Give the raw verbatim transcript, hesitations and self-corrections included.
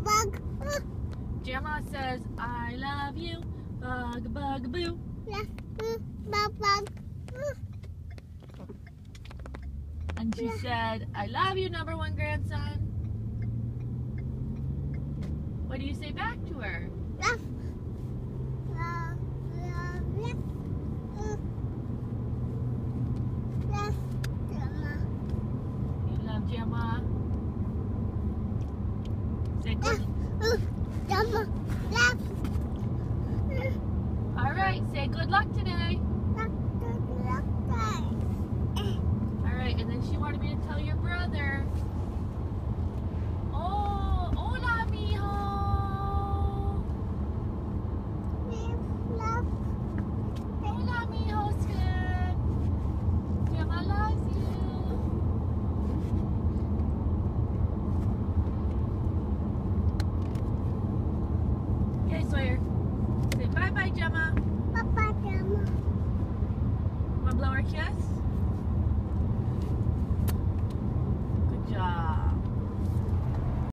bug. Jama says, I love you. Bug, bug, boo. Yes, bug, bug. And she said, I love you, number one grandson. What do you say back to her? Yes. Love, love, yes. Yes, Jama. You love Jama? Say good. Yes, Jama. Yes. All right, say good luck today. All right, and then she wanted me to tell your brother. Oh, hola, mijo. Hola, mijo, Skin. Jama loves you. Okay, Sawyer. Say bye-bye, Jama.